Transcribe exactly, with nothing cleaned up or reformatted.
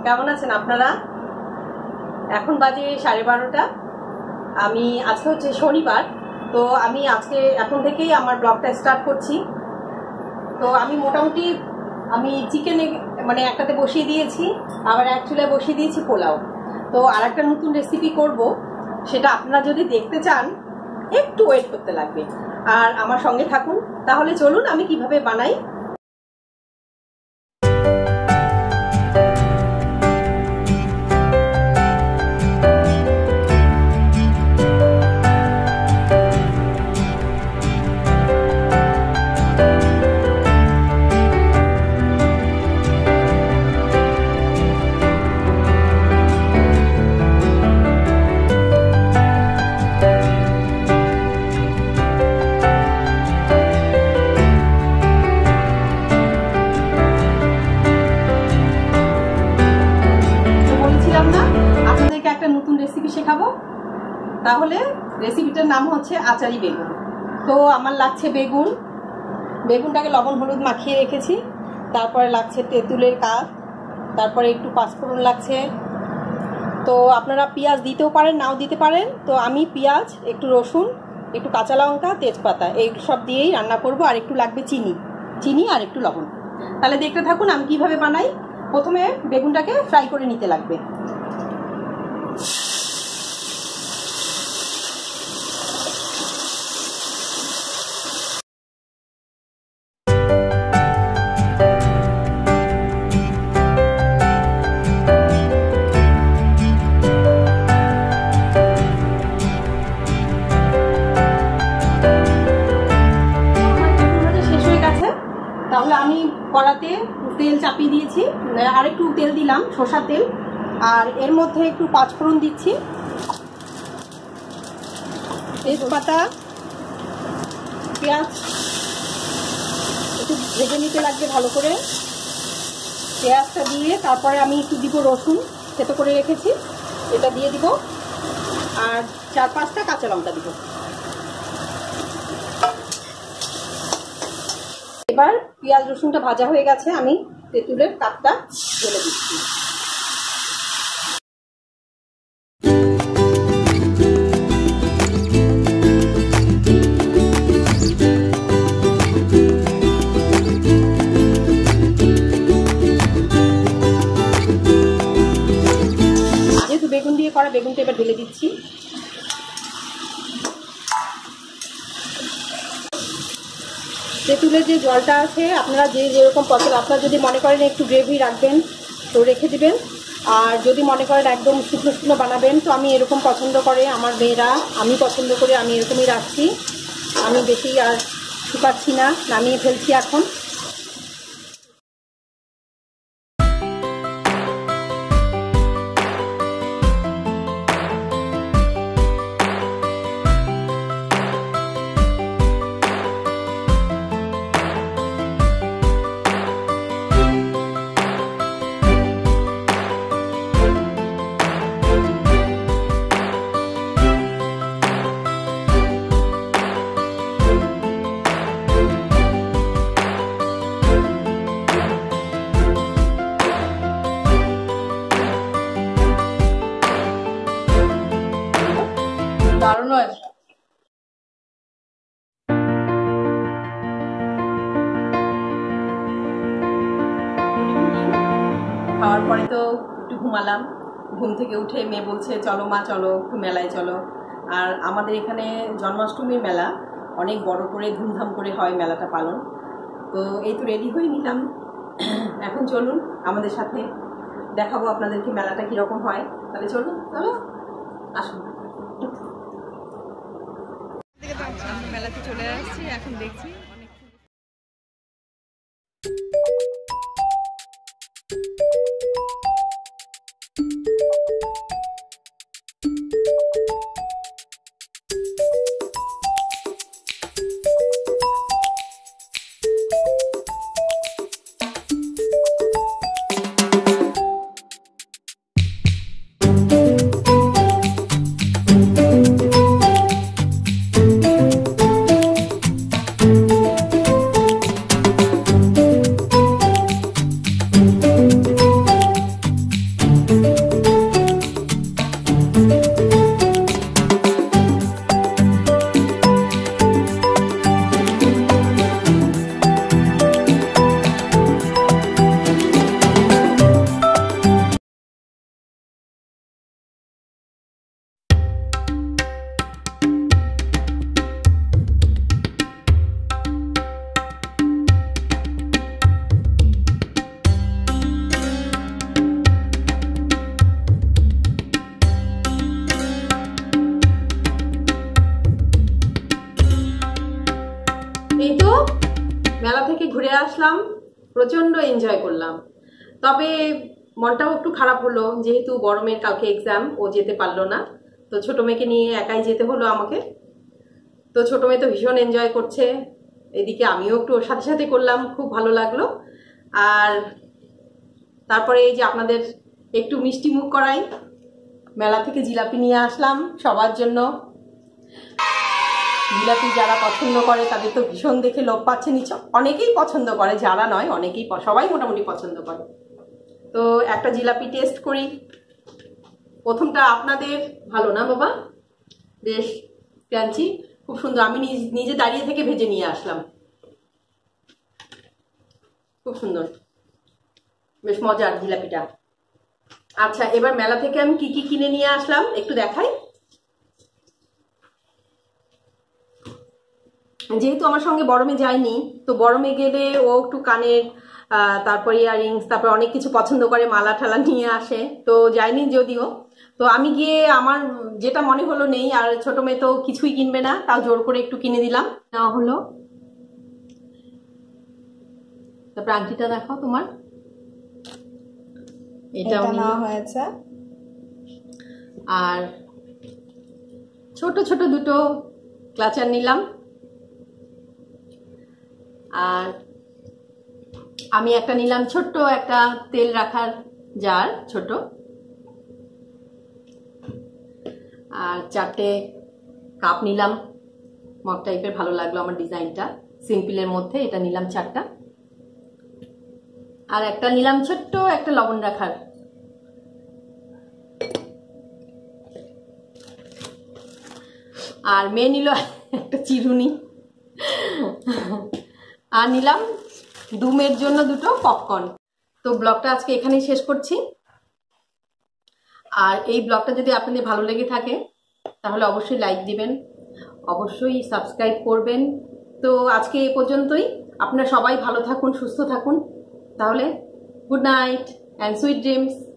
কেমন আছেন আপনারা? এখন বাজে সাড়ে বারোটা। আমি আজকে হচ্ছে শনিবার, তো আমি আজকে এখন থেকেই আমার ব্লগটা স্টার্ট করছি। তো আমি মোটামুটি আমি চিকেন মানে একটাতে বসিয়ে দিয়েছি, আবার এক চুলায় বসিয়ে দিয়েছি পোলাও। তো আর একটা নতুন রেসিপি করব, সেটা আপনারা যদি দেখতে চান একটু ওয়েট করতে লাগবে, আর আমার সঙ্গে থাকুন। তাহলে চলুন আমি কিভাবে বানাই। নতুন রেসিপি শেখাবো, তাহলে রেসিপিটার নাম হচ্ছে আচারি বেগুন। তো আমার লাগছে বেগুন, বেগুনটাকে লবণ হলুদ মাখিয়ে রেখেছি। তারপরে লাগছে তেঁতুলের কাঠ, তারপরে একটু পাঁচফোড়ন লাগছে। তো আপনারা পেঁয়াজ দিতেও পারেন, নাও দিতে পারেন। তো আমি পেঁয়াজ, একটু রসুন, একটু কাঁচা লঙ্কা, তেজপাতা, এই সব দিয়েই রান্না করব। আর একটু লাগবে চিনি চিনি আর একটু লবণ। তাহলে দেখতে থাকুন আমি কিভাবে বানাই। প্রথমে বেগুনটাকে ফ্রাই করে নিতে লাগবে। তাহলে আমি কড়াতে তেল চাপিয়ে দিয়েছি, আর একটু তেল দিলাম, সরষের তেল। আর এর মধ্যে একটু পাঁচফোড়ন দিচ্ছি, তেজপাতা, পেঁয়াজ একটু ভেজে নিতে লাগবে ভালো করে। পেঁয়াজটা দিয়ে তারপরে আমি একটু দিব রসুন, থেতো করে রেখেছি, এটা দিয়ে দিব। আর চার পাঁচটা কাঁচা লঙ্কা দিব। এবার পেঁয়াজ রসুনটা ভাজা হয়ে গেছে, আমি তেঁতুলের কাঠটা ঢেলে দিচ্ছি। যেহেতু বেগুন দিয়ে করা, বেগুনটা এবার ঢেলে দিচ্ছি। তেঁতুলের যে জলটা আছে, আপনারা যে যেরকম পছন্দ, আপনারা যদি মনে করেন একটু গ্রেভি রাখবেন তো রেখে দিবেন। আর যদি মনে করেন একদম শুকনো শুকনো বানাবেন, তো আমি এরকম পছন্দ করে আমার মেয়েরা, আমি পছন্দ করে আমি এরকমই রাখছি। আমি বেশি আর শুকাচ্ছি না, নামিয়ে ফেলছি এখন। দারুণ হয়েছে। খাওয়ার পরে তো একটু ঘুমালাম। ঘুম থেকে উঠে মেয়ে বলছে চলো মা, চলো একটু মেলায় চলো। আর আমাদের এখানে জন্মাষ্টমীর মেলা অনেক বড় করে ধুমধাম করে হয় মেলাটা পালন। তো এই তো রেডি হয়ে নিলাম, এখন চলুন আমাদের সাথে দেখাবো আপনাদেরকে মেলাটা কীরকম হয়। তাহলে চলুন, চলো আসুন। মেলাতে চলে আসছি, এখন দেখছি আসলাম, প্রচণ্ড এনজয় করলাম। তবে মনটাও একটু খারাপ হলো, যেহেতু বড় মেয়ের কালকে এক্সাম, ও যেতে পারলো না। তো ছোট মেয়েকে নিয়ে একাই যেতে হলো আমাকে। তো ছোট মেয়ে তো ভীষণ এনজয় করছে, এদিকে আমিও একটু ওর সাথে সাথে করলাম, খুব ভালো লাগলো। আর তারপরে এই যে আপনাদের একটু মিষ্টি মুখ করাই, মেলা থেকে জিলাপি নিয়ে আসলাম সবার জন্য। জিলাপি যারা পছন্দ করে তাদের তো ভীষণ দেখে লোভ পাচ্ছে নিচ্ছে, অনেকেই পছন্দ করে, যারা নয় অনেকেই, সবাই মোটামুটি পছন্দ করে। তো একটা জিলাপি টেস্ট করি। প্রথমটা আপনাদের ভালো না বাবা, বেশ ক্রাঞ্চি, খুব সুন্দর। আমি নিজে দাঁড়িয়ে থেকে ভেজে নিয়ে আসলাম, খুব সুন্দর, বেশ মজার জিলাপিটা। আচ্ছা, এবার মেলা থেকে আমি কি কি কিনে নিয়ে আসলাম একটু দেখাই। যেহেতু আমার সঙ্গে বড় মেয়ে যায়নি, তো বড় মেয়ে গেলে ও একটু কানের তারপর ইয়াররিংস, তারপর অনেক কিছু পছন্দ করে, মালা ঠালা নিয়ে আসে। তো যায়নি যদিও, তো আমি গিয়ে আমার যেটা মনে হলো নেই, আর ছোট মেয়ে তো কিছুই কিনবে না, তাও জোর করে একটু কিনে দিলাম, নেওয়া হলো। তারপর আংটিটা দেখাও তোমার, এটাও নেওয়া হয়েছে। আর ছোট ছোট দুটো ক্লাচার নিলাম। আর আমি একটা নিলাম ছোট্ট একটা তেল রাখার জার, ছোট। আর চারটে কাপ নিলাম, মগ টাইপের, ভালো লাগলো আমার ডিজাইনটা, সিম্পলের মধ্যে এটা নিলাম চারটা। আর একটা নিলাম ছোট্ট একটা লবণ রাখার। আর মেয়ে নিল একটা চিরুনি। আর নিলাম দুমের জন্য দুটো পপকর্ন। তো ব্লগটা আজকে এখানেই শেষ করছি। আর এই ব্লগটা যদি আপনাদের ভালো লেগে থাকে তাহলে অবশ্যই লাইক দিবেন, অবশ্যই সাবস্ক্রাইব করবেন। তো আজকে এই পর্যন্তই। আপনারা সবাই ভালো থাকুন, সুস্থ থাকুন। তাহলে good night and sweet dreams.